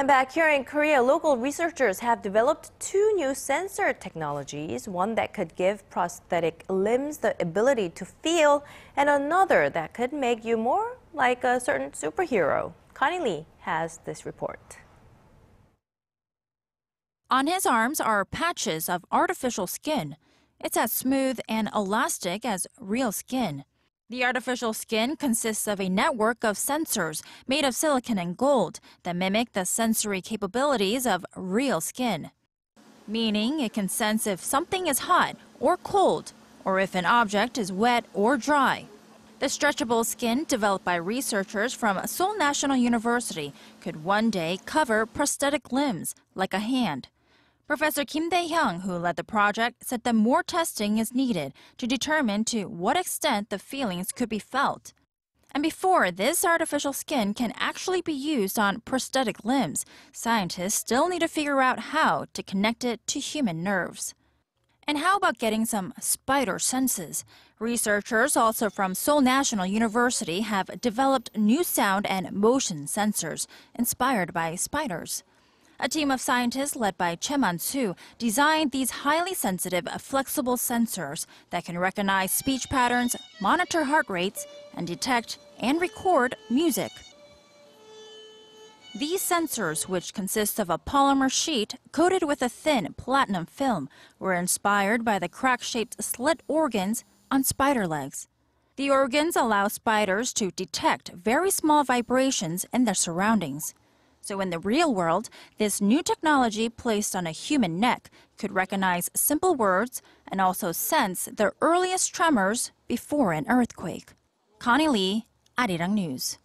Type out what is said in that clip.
And back here in Korea, local researchers have developed two new sensor technologies, one that could give prosthetic limbs the ability to feel, and another that could make you more like a certain superhero. Connie Lee has this report. On his arms are patches of artificial skin. It's as smooth and elastic as real skin. The artificial skin consists of a network of sensors made of silicon and gold that mimic the sensory capabilities of real skin. Meaning it can sense if something is hot or cold, or if an object is wet or dry. The stretchable skin developed by researchers from Seoul National University could one day cover prosthetic limbs, like a hand. Professor Kim Dae-hyeong, who led the project, said that more testing is needed to determine to what extent the feelings could be felt. And before this artificial skin can actually be used on prosthetic limbs, scientists still need to figure out how to connect it to human nerves. And how about getting some spider senses? Researchers also from Seoul National University have developed new sound and motion sensors inspired by spiders. A team of scientists led by Choi Man-soo designed these highly sensitive, flexible sensors that can recognize speech patterns, monitor heart rates, and detect and record music. These sensors, which consist of a polymer sheet coated with a thin platinum film, were inspired by the crack-shaped slit organs on spider legs. The organs allow spiders to detect very small vibrations in their surroundings. So in the real world, this new technology placed on a human neck could recognize simple words and also sense the earliest tremors before an earthquake. Connie Lee, Arirang News.